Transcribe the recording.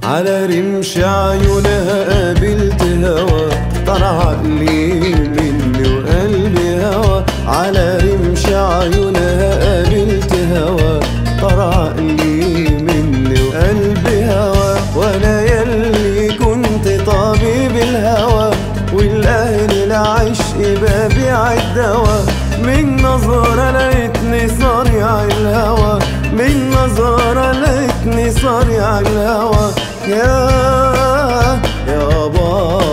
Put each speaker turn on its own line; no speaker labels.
على رمش عيونها قابلت هوا، طار عقلي مني وقلبي هوا. على رمش عيونها قابلت هوا، طار عقلي مني وقلبي هوا. وانا يلي كنت طبيب الهوى، والاهل العشق ببيع الدوا. من نظرة لقيتني صريع الهوى، من نظرة لقيتني صريع الهوى. يا بابا